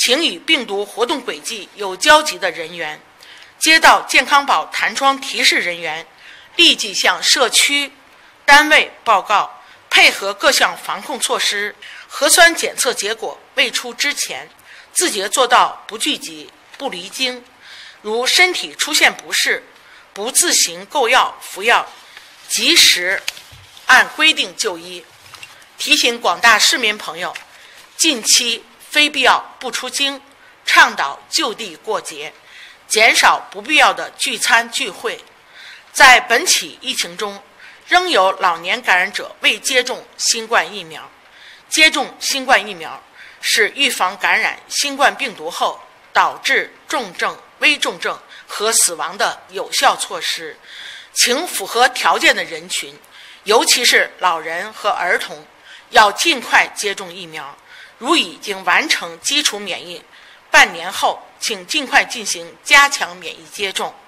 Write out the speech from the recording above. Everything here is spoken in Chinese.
请与病毒活动轨迹有交集的人员，接到健康宝弹窗提示人员，立即向社区单位报告，配合各项防控措施。核酸检测结果未出之前，自觉做到不聚集、不离京。如身体出现不适，不自行购药服药，及时按规定就医。提醒广大市民朋友，近期非必要不出京，倡导就地过节，减少不必要的聚餐聚会。在本起疫情中，仍有老年感染者未接种新冠疫苗。接种新冠疫苗是预防感染新冠病毒后导致重症、危重症和死亡的有效措施。请符合条件的人群，尤其是老人和儿童，要尽快接种疫苗。如已经完成基础免疫，半年后请尽快进行加强免疫接种。